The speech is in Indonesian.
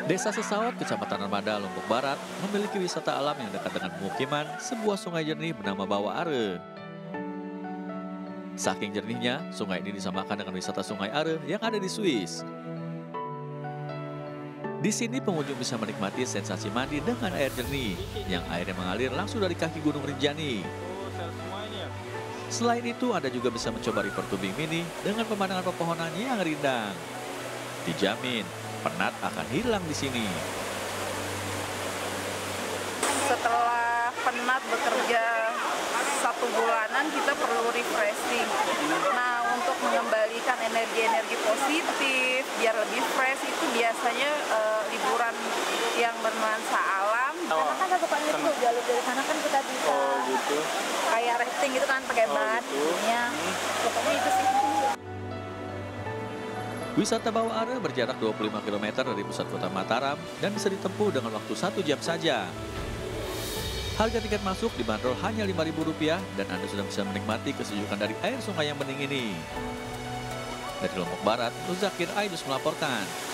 Desa Sesawat, Kecamatan Armada, Lombok Barat, memiliki wisata alam yang dekat dengan pemukiman, sebuah sungai jernih bernama Bawa Are. Saking jernihnya, sungai ini disamakan dengan wisata Sungai Are yang ada di Swiss. Di sini pengunjung bisa menikmati sensasi mandi dengan air jernih, yang airnya mengalir langsung dari kaki Gunung Rinjani. Selain itu, Anda juga bisa mencoba river tubing mini dengan pemandangan pepohonan yang rindang. Dijamin, penat akan hilang di sini. Setelah penat bekerja 1 bulanan, kita perlu refreshing. Nah, untuk mengembalikan energi-energi positif, biar lebih fresh, itu biasanya liburan yang bernuansa alam. Karena kan ada pokoknya tuh jalur dari sana kan kita bisa Kayak rafting gitu kan, pakai ban. Ya, pokoknya itu sih. Wisata Bawa Are berjarak 25 km dari pusat kota Mataram dan bisa ditempuh dengan waktu 1 jam saja. Harga tiket masuk dibanderol hanya Rp5.000 dan Anda sudah bisa menikmati kesejukan dari air sungai yang bening ini. Dari Lombok Barat, Nuzakir Aidus melaporkan.